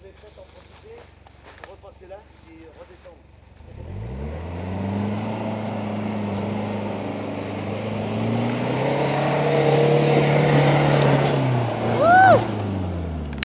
pouvez peut-être en profiter, repasser là et redescendre.